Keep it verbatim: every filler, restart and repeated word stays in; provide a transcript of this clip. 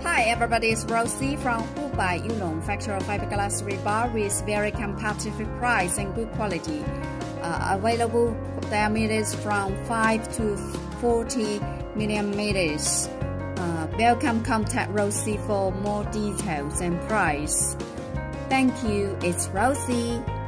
Hi everybody, it's Rosie from Hubei Yulong, factory of fiberglass rebar with very competitive price and good quality. Uh, available diameters from five to forty millimeters. Uh, welcome, contact Rosie for more details and price. Thank you, it's Rosie.